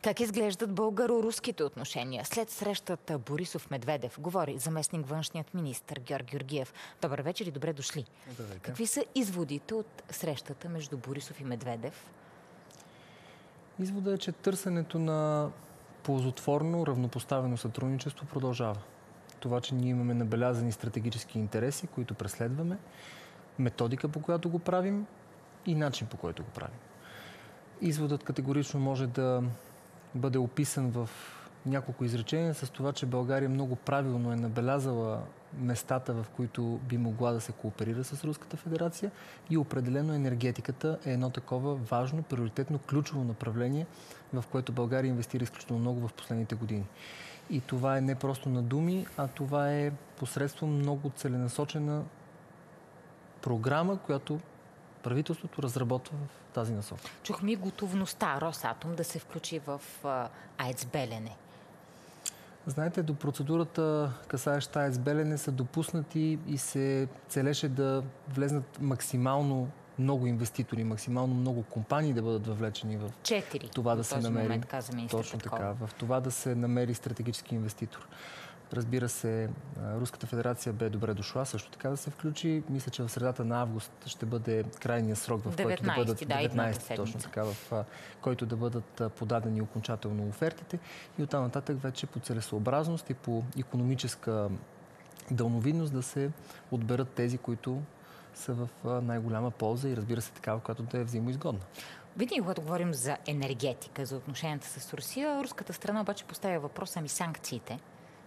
Как изглеждат българо-руските отношения след срещата Борисов-Медведев? Говори заместник външният министър Георг Георгиев. Добър вечер и добре дошли. Здравейте. Какви са изводите от срещата между Борисов и Медведев? Изводът е, че търсенето на ползотворно, равнопоставено сътрудничество продължава. Това, че ние имаме набелязани стратегически интереси, които преследваме, методика, по която го правим и начин, по който го правим. Изводът категорично може да бъде описан в няколко изречения с това, че България много правилно е набелязала местата, в които би могла да се кооперира с Руската федерация, и определено енергетиката е едно такова важно, приоритетно, ключово направление, в което България инвестира изключително много в последните години. И това е не просто на думи, а това е посредством много целенасочена програма, която правителството разработва в тази насока. Чухме и готовността Росатом да се включи в АЕЦ Белене. Знаете, до процедурата, касаеща АЕЦ Белене, са допуснати и се целеше да влезнат максимално много инвеститори, максимално много компании да бъдат въвлечени в това да се намери. Точно така, в това да се намери стратегически инвеститор. Разбира се, Руската федерация бе добре дошла също така да се включи. Мисля, че в средата на август ще бъде крайният срок, в който да бъдат 19, точно така, в който да бъдат подадени окончателно офертите. И оттам нататък вече по целесообразност и по икономическа дълновидност да се отберат тези, които са в най-голяма полза и разбира се такава, която да е взаимоизгодна. Винаги, когато говорим за енергетика, за отношенията с Русия, руската страна обаче поставя въпроса ми санкциите.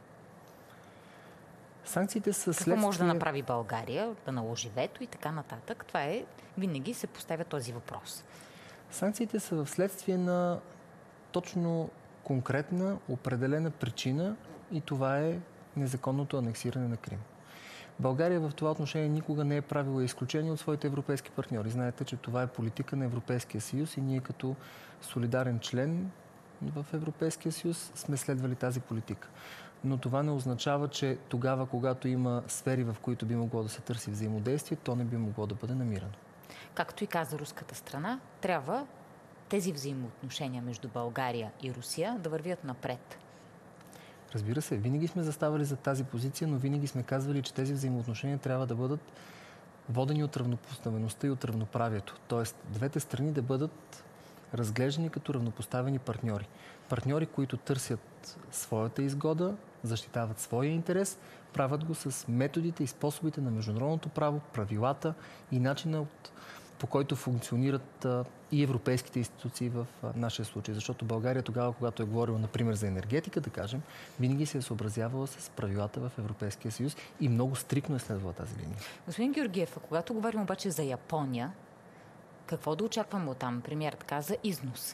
Санкциите са следствие... Какво може да направи България, да наложи вето и така нататък? Това е, винаги се поставя този въпрос. Санкциите са в следствие на точно конкретна, определена причина и това е незаконното анексиране на Крим. България в това отношение никога не е правила изключение от своите европейски партньори. Знаете, че това е политика на Европейския съюз и ние като солидарен член в Европейския съюз сме следвали тази политика. Но това не означава, че тогава, когато има сфери, в които би могло да се търси взаимодействие, то не би могло да бъде намирано. Както и каза руската страна, трябва тези взаимоотношения между България и Русия да вървят напред. Разбира се, винаги сме заставали за тази позиция, но винаги сме казвали, че тези взаимоотношения трябва да бъдат водени от равнопоставеността и от равноправието. Тоест, двете страни да бъдат разглеждани като равнопоставени партньори. Партньори, които търсят своята изгода, защитават своя интерес, правят го с методите и способите на международното право, правилата и начина, по който функционират и европейските институции в нашия случай. Защото България тогава, когато е говорила, например, за енергетика, да кажем, винаги се е съобразявала с правилата в Европейския съюз и много стриктно е следвала тази линия. Господин Георгиев, а когато говорим обаче за Япония, какво да очакваме оттам? Премиерът каза износ.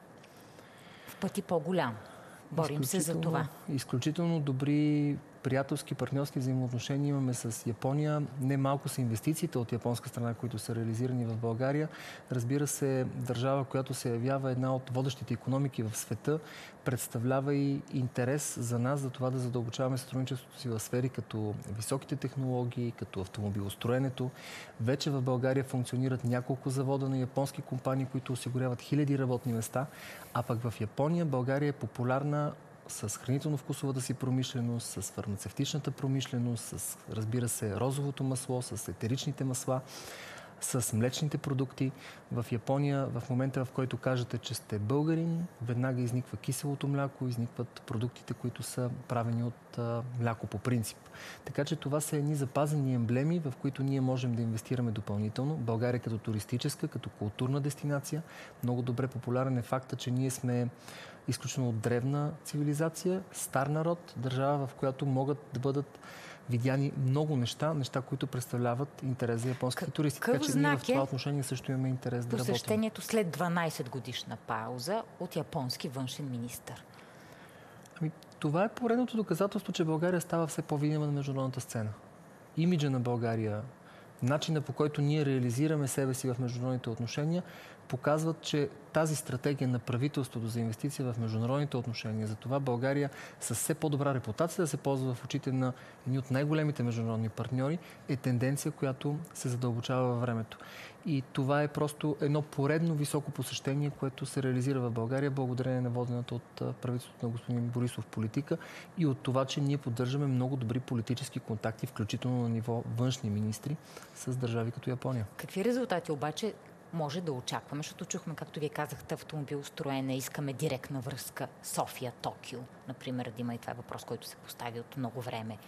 В пъти по-голям. Борим се за това. Изключително добри приятелски, партньорски взаимоотношения имаме с Япония. Не малко са инвестициите от японска страна, които са реализирани в България. Разбира се, държава, която се явява една от водещите икономики в света, представлява и интерес за нас за това да задълбочаваме сътрудничеството си в сфери като високите технологии, като автомобилостроенето. Вече в България функционират няколко завода на японски компании, които осигуряват хиляди работни места, а пък в Япония България е популярна с хранително-вкусовата си промишленост, с фармацевтичната промишленост, с, разбира се, розовото масло, с етеричните масла, с млечните продукти. В Япония, в момента, в който кажете, че сте българин, веднага изниква киселото мляко, изникват продуктите, които са правени от мляко по принцип. Така че това са едни запазени емблеми, в които ние можем да инвестираме допълнително. България като туристическа, като културна дестинация. Много добре популярен е факта, че ние сме изключително древна цивилизация, стар народ, държава, в която могат да бъдат видяни много неща, които представляват интерес за японските туристи. Така че ние в това отношение също имаме интерес да работим. Посещението след 12 годишна пауза от японски външен министър. Това е поредното доказателство, че България става все по-видима на международната сцена. Имиджа на България, начина, по който ние реализираме себе си в международните отношения, показват, че тази стратегия на правителството за инвестиция в международните отношения, за това България с все по-добра репутация да се ползва в очите на едни от най-големите международни партньори, е тенденция, която се задълбочава във времето. И това е просто едно поредно високо посещение, което се реализира в България благодарение на водената от правителството на господин Борисов политика и от това, че ние поддържаме много добри политически контакти, включително на ниво външни министри с държави като Япония. Какви резултати обаче може да очакваме, защото чухме, както вие казахте, автомобилостроене, искаме директна връзка София-Токио, например, да има и това е въпрос, който се постави от много време.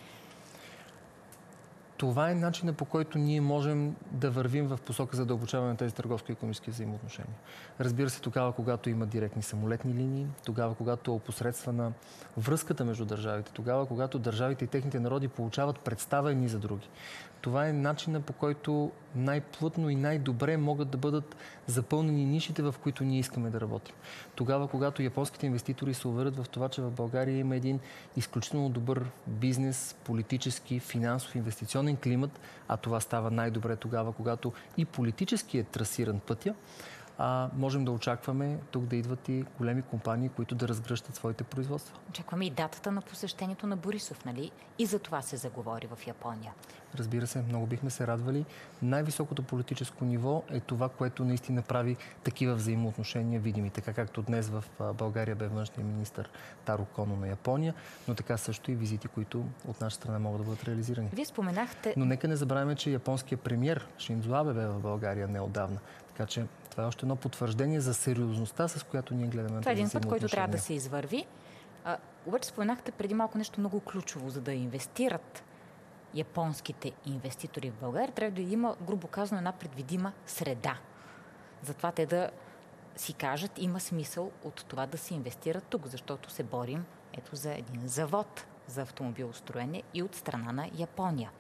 Това е начинът, по който ние можем да вървим в посока за задълбочаване на тези търговско-икономически взаимоотношения. Разбира се, тогава, когато има директни самолетни линии, тогава, когато е опосредствана връзката между държавите, тогава, когато държавите и техните народи получават представа едни за други. Това е начинът, по който най-плътно и най-добре могат да бъдат запълнени нишите, в които ние искаме да работим. Тогава, когато японските инвеститори се уверят в това, че в България има един изключително добър бизнес, политически, финансов, инвестиционен климат, а това става най-добре тогава, когато и политически е трасиран пътя, можем да очакваме тук да идват и големи компании, които да разгръщат своите производства. Очакваме и датата на посещението на Борисов, нали? И за това се заговори в Япония. Разбира се, много бихме се радвали. Най-високото политическо ниво е това, което наистина прави такива взаимоотношения видими. Така както днес в България бе външния министър Таро Коно на Япония, но така също и визити, които от наша страна могат да бъдат реализирани. Вие споменахте... Но нека не забравяме, че японският премиер Шинзо Абе бе в България неотдавна. Така че това е още едно потвърждение за сериозността, с която ние гледаме на това е един път, който трябва да се извърви. Обаче споменахте преди малко нещо много ключово. За да инвестират японските инвеститори в България, трябва да има, грубо казано, една предвидима среда. Затова те да си кажат, има смисъл от това да се инвестират тук, защото се борим ето за един завод за автомобилостроене и от страна на Япония.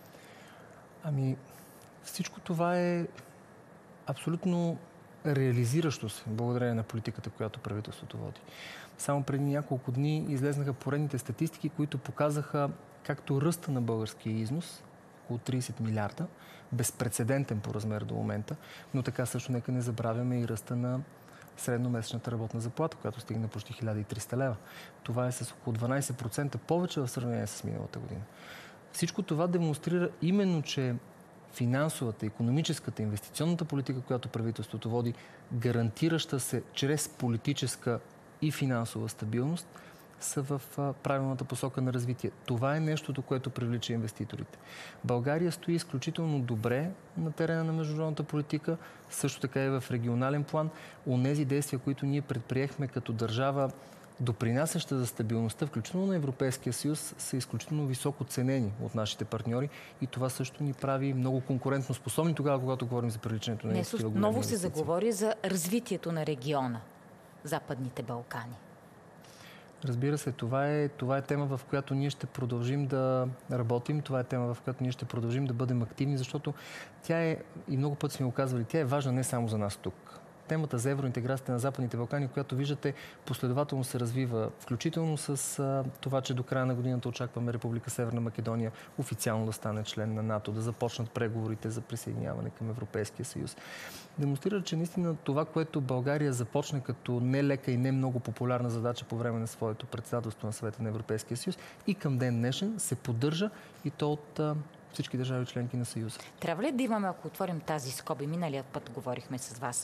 Ами, всичко това е абсолютно реализиращо се, благодарение на политиката, която правителството води. Само преди няколко дни излезнаха поредните статистики, които показаха както ръста на българския износ, около 30 милиарда, безпрецедентен по размер до момента, но така също нека не забравяме и ръста на средномесечната работна заплата, която стигна почти 1300 лева. Това е с около 12% повече в сравнение с миналата година. Всичко това демонстрира именно, че финансовата, икономическата, инвестиционната политика, която правителството води, гарантираща се чрез политическа и финансова стабилност, са в правилната посока на развитие. Това е нещото, което привлича инвеститорите. България стои изключително добре на терена на международната политика, също така и в регионален план. Онези действия, които ние предприехме като държава, допринасяща за стабилността, включително на Европейския съюз, са изключително високо ценени от нашите партньори и това също ни прави много конкурентно способни тогава, когато говорим за привличането на такива големи Много инвестиции. се заговори за развитието на региона, Западните Балкани. Разбира се, това е тема, в която ние ще продължим да работим. Това е тема, в която ние ще продължим да бъдем активни, защото тя е, и много пъти сме го казвали, тя е важна не само за нас тук. Темата за евроинтеграцията на Западните Балкани, която виждате, последователно се развива, включително с това, че до края на годината очакваме Република Северна Македония официално да стане член на НАТО, да започнат преговорите за присъединяване към Европейския съюз. Демонстрира, че наистина това, което България започне като нелека и не много популярна задача по време на своето председателство на Съвета на Европейския съюз и към ден днешен се поддържа и то от всички държави членки на Съюза. Трябва ли да имаме, ако отворим тази скоби, миналият път говорихме с вас,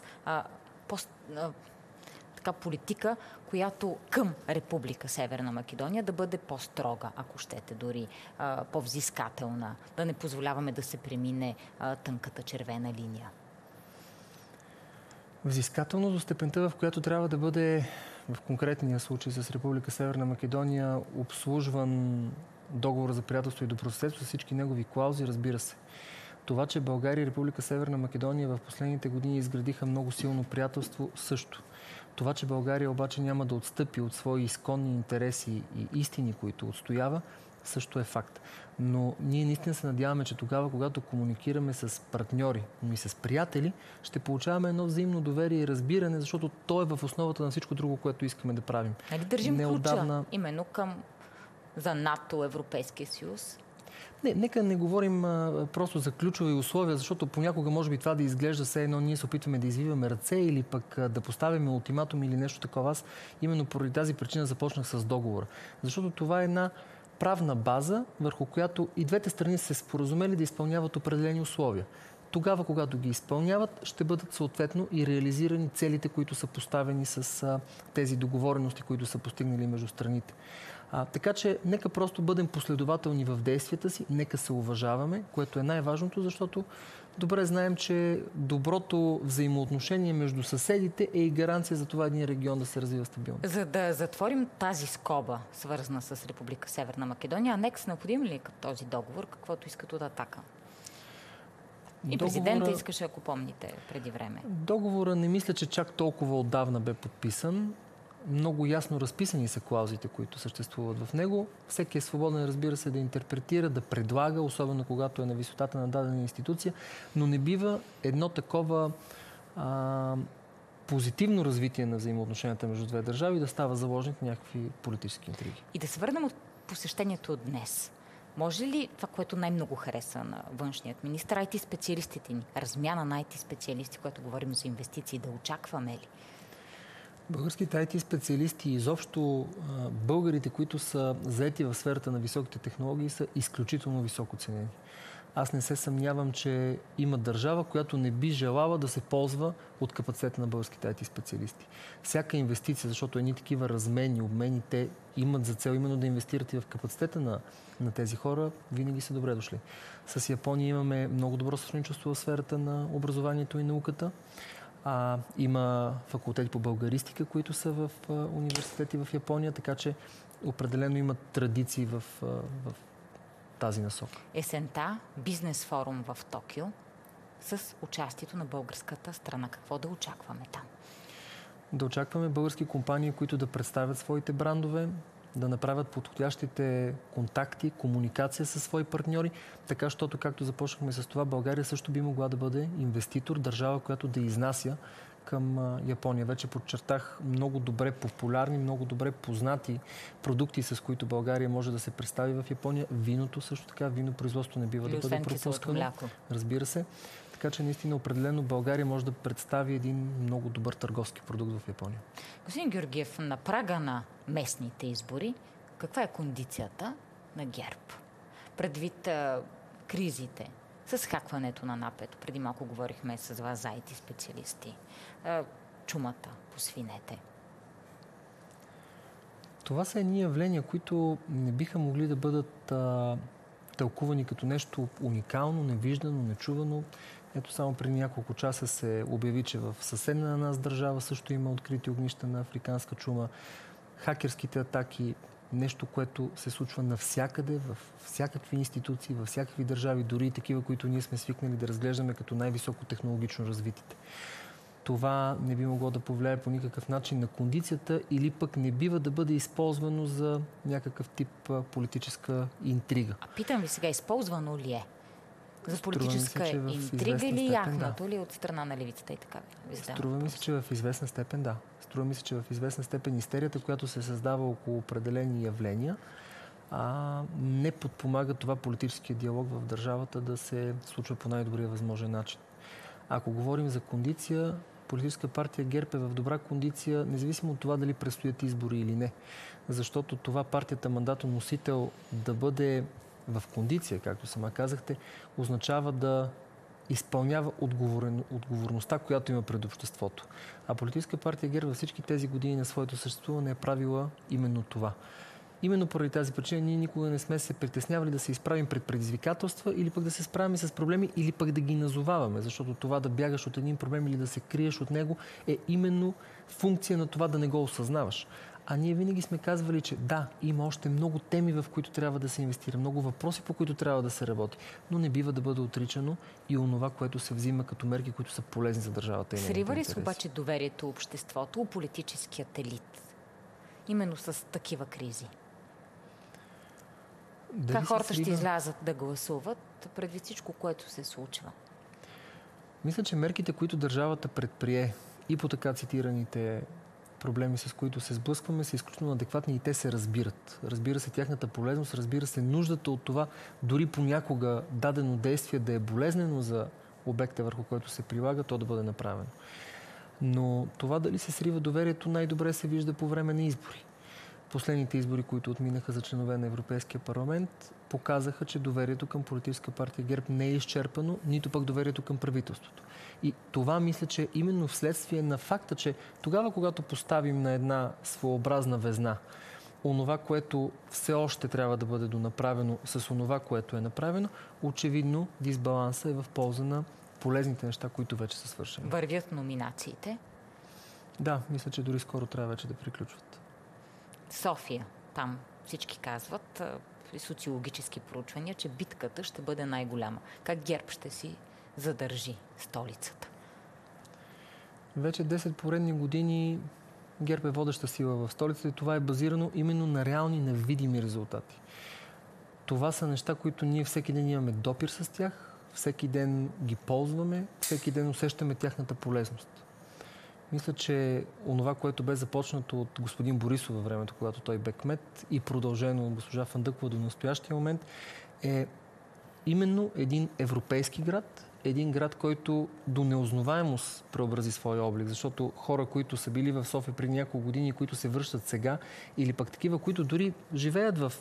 така политика, която към Република Северна Македония да бъде по-строга, ако щете, дори по-взискателна, да не позволяваме да се премине тънката червена линия? Взискателно до степента, в която трябва да бъде в конкретния случай с Република Северна Македония обслужван договор за приятелство и добросъседство с всички негови клаузи, разбира се. Това, че България и Република Северна Македония в последните години изградиха много силно приятелство, също. Това, че България обаче няма да отстъпи от свои изконни интереси и истини, които отстоява, също е факт. Но ние наистина се надяваме, че тогава, когато комуникираме с партньори, но и с приятели, ще получаваме едно взаимно доверие и разбиране, защото то е в основата на всичко друго, което искаме да правим. Нали държим ключа именно към за НАТО, Европейския съюз? Нека не говорим просто за ключови условия, защото понякога може би това да изглежда все едно ние се опитваме да извиваме ръце или пък да поставяме ултиматум или нещо такова. Аз именно поради тази причина започнах с договора. Защото това е една правна база, върху която и двете страни се споразумели да изпълняват определени условия. Тогава, когато ги изпълняват, ще бъдат съответно и реализирани целите, които са поставени с тези договорености, които са постигнали между страните. Така че нека просто бъдем последователни в действията си, нека се уважаваме, което е най-важното, защото добре знаем, че доброто взаимоотношение между съседите е и гаранция за това един регион да се развива стабилно. За да затворим тази скоба, свързана с Република Северна Македония, анекс необходим ли е този договор, каквото искат от Атака? И президента искаше, ако помните, преди време. Договора не мисля, че чак толкова отдавна бе подписан. Много ясно разписани са клаузите, които съществуват в него. Всеки е свободен, разбира се, да интерпретира, да предлага, особено когато е на висотата на дадена институция, но не бива едно такова позитивно развитие на взаимоотношенията между две държави да става заложник на някакви политически интриги. И да се върнем от посещението от днес. Може ли това, което най-много хареса на външният министър, IT специалистите ни, размяна на IT специалисти, когато говорим за инвестиции, да очакваме ли? Българските IT специалисти и изобщо българите, които са заети в сферата на високите технологии, са изключително високо ценени. Аз не се съмнявам, че има държава, която не би желала да се ползва от капацитета на българските IT специалисти. Всяка инвестиция, защото едни такива размени, обмени, те имат за цел именно да инвестират и в капацитета на тези хора, винаги са добре дошли. С Япония имаме много добро сътрудничество в сферата на образованието и науката. Има факултети по българистика, които са в университети в Япония, така че определено имат традиции в тази насока. Есента бизнес форум в Токио с участието на българската страна. Какво да очакваме там? Да очакваме български компании, които да представят своите брандове, да направят подходящите контакти, комуникация със свои партньори, така, защото, както започнахме с това, България също би могла да бъде инвеститор, държава, която да изнася към Япония. Вече подчертах много добре популярни, много добре познати продукти, с които България може да се представи в Япония. Виното също така, винопроизводство не бива да бъде пропускано. Разбира се. Така че наистина определено България може да представи един много добър търговски продукт в Япония. Господин Георгиев, на прага на местните избори, каква е кондицията на ГЕРБ? Предвид кризите, с хакването на НАП, преди малко говорихме с вас за IT специалисти, чумата по свинете. Това са едни явления, които не биха могли да бъдат тълкувани като нещо уникално, невиждано, нечувано. Ето само преди няколко часа се обяви, че в съседна на нас държава също има открити огнища на африканска чума. Хакерските атаки, нещо, което се случва навсякъде, в всякакви институции, във всякакви държави, дори и такива, които ние сме свикнали да разглеждаме като най-високо технологично развитите. Това не би могло да повлияе по никакъв начин на кондицията или пък не бива да бъде използвано за някакъв тип политическа интрига. А питам ви сега, използвано ли е? За политическа интрига или яхнато ли от страна на левицата и така? Струва ми се, че в известна степен да. Струва ми се, че в известна степен истерията, която се създава около определени явления, не подпомага това политическия диалог в държавата да се случва по най-добрия възможен начин. Ако говорим за кондиция, политическа партия ГЕРБ е в добра кондиция, независимо от това дали предстоят избори или не. Защото това партията мандатоносител да бъде в кондиция, както сама казахте, означава да изпълнява отговорността, която има пред обществото. А политическа партия ГЕРБ във всички тези години на своето съществуване е правила именно това. Именно поради тази причина ние никога не сме се притеснявали да се изправим пред предизвикателства или пък да се справим с проблеми или пък да ги назоваваме, защото това да бягаш от един проблем или да се криеш от него е именно функция на това да не го осъзнаваш. А ние винаги сме казвали, че да, има още много теми, в които трябва да се инвестира, много въпроси, по които трябва да се работи, но не бива да бъде отричано и онова, което се взима като мерки, които са полезни за държавата и нейните интереси. Срива ли се обаче доверието обществото, политическият елит, именно с такива кризи? Как хората ще излязат да гласуват предвид всичко, което се случва? Мисля, че мерките, които държавата предприе и по така цитираните проблеми, с които се сблъскваме, са изключително адекватни и те се разбират. Разбира се тяхната полезност, разбира се нуждата от това, дори понякога дадено действие да е болезнено за обекта, върху който се прилага, то да бъде направено. Но това дали се срива доверието, най-добре се вижда по време на избори. Последните избори, които отминаха за членове на Европейския парламент, показаха, че доверието към политическа партия ГЕРБ не е изчерпано, нито пък доверието към правителството. И това мисля, че именно вследствие на факта, че тогава, когато поставим на една своеобразна везна онова, което все още трябва да бъде донаправено с онова, което е направено, очевидно дисбаланса е в полза на полезните неща, които вече са свършени. Вървят номинациите. Да, мисля, че дори скоро трябва вече да приключват. София, там всички казват при социологически проучвания, че битката ще бъде най-голяма. Как ГЕРБ ще си задържи столицата? Вече 10 поредни години ГЕРБ е водеща сила в столицата и това е базирано именно на реални, на видими резултати. Това са неща, които ние всеки ден имаме допир с тях, всеки ден ги ползваме, всеки ден усещаме тяхната полезност. Мисля, че онова, което бе започнато от господин Борисов във времето, когато той бе кмет и продължено от госпожа Фандъкова до настоящия момент, е именно един европейски град, един град, който до неузнаваемост преобрази своя облик, защото хора, които са били в София преди няколко години, които се връщат сега, или пък такива, които дори живеят в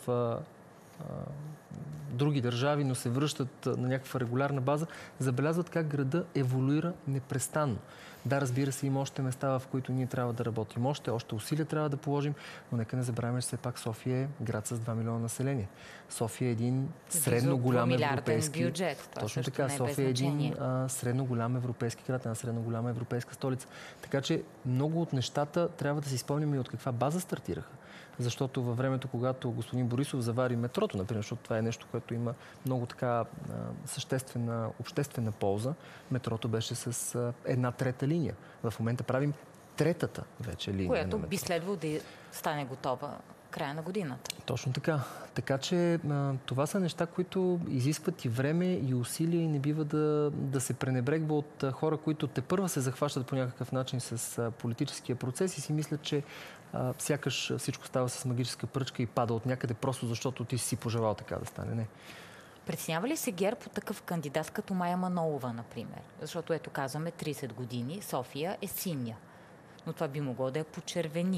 други държави, но се връщат на някаква регулярна база, забелязват как града еволюира непрестанно. Да, разбира се, има още места, в които ние трябва да работим. Още усилия трябва да положим, но нека не забравяме, че все пак София е град с 2 милиона население. София е един средно голям европейски бюджет. Точно така. София е един средно голям европейски град, една средно голяма европейска столица. Така че много от нещата трябва да си спомним и от каква база стартираха. Защото във времето, когато господин Борисов завари метрото, например, защото това е нещо, което има много така съществена обществена полза, метрото беше с 1/3 линия. В момента правим 3-та вече линия. Която би следвало да стане готова края на годината. Точно така. Така че това са неща, които изискват и време, и усилия и не бива да се пренебрегва от хора, които тепърва се захващат по някакъв начин с политическия процес и си мислят, че сякаш всичко става с магическа пръчка и пада от някъде, просто защото ти си пожелал така да стане. Не. Притеснява ли се ГЕРБ от такъв кандидат като Мая Манолова, например? Защото ето казваме 30 години, София е синя. Но това би могло да я почервени.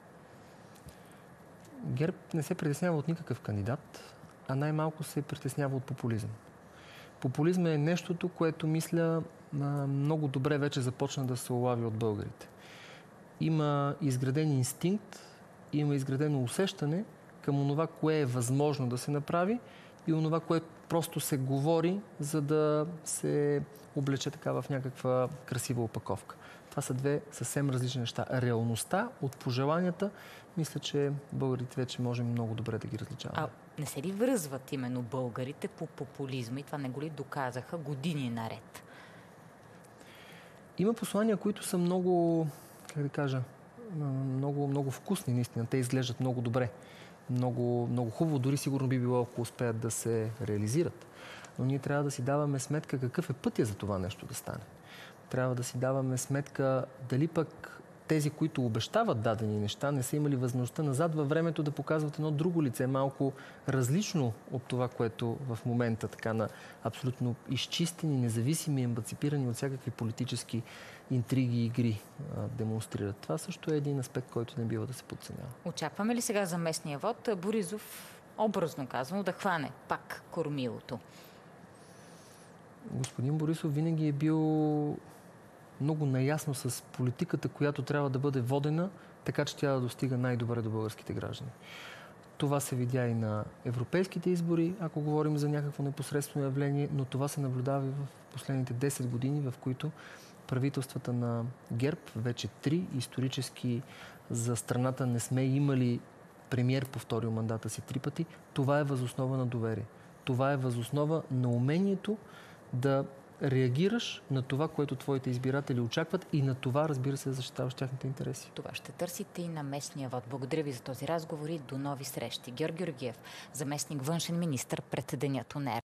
ГЕРБ не се притеснява от никакъв кандидат, а най-малко се притеснява от популизъм. Популизъм е нещото, което мисля много добре вече започна да се улави от българите. Има изграден инстинкт, има изградено усещане към онова, кое е възможно да се направи и онова, което просто се говори, за да се облече така в някаква красива опаковка. Това са две съвсем различни неща. Реалността от пожеланията, мисля, че българите вече можем много добре да ги различаваме. А не се ли връзват именно българите по популизма и това не го ли доказаха години наред? Има послания, които са много, как да кажа, много вкусни, наистина. Те изглеждат много добре. Много хубаво, дори сигурно би било, ако успеят да се реализират. Но ние трябва да си даваме сметка какъв е пътя за това нещо да стане. Трябва да си даваме сметка дали пък тези, които обещават дадени неща, не са имали възможността назад във времето да показват едно друго лице, малко различно от това, което в момента така на абсолютно изчистени, независими, ембаципирани от всякакви политически интриги и игри демонстрират. Това също е един аспект, който не бива да се подценява. Очакваме ли сега за местния вод Борисов, образно казано, да хване пак кормилото? Господин Борисов винаги е бил много наясно с политиката, която трябва да бъде водена, така че тя да достига най-добре до българските граждани. Това се видя и на европейските избори, ако говорим за някакво непосредствено явление, но това се наблюдава и в последните 10 години, в които правителствата на ГЕРБ, вече 3 исторически за страната не сме имали премиер, повторил мандата си 3 пъти. Това е възоснова на доверие. Това е възоснова на умението да реагираш на това, което твоите избиратели очакват и на това, разбира се, да защитаваш тяхните интереси. Това ще търсите и на местния вод. Благодаря ви за този разговор и до нови срещи. Георги Георгиев, заместник външен министър пред Денят УНЕР.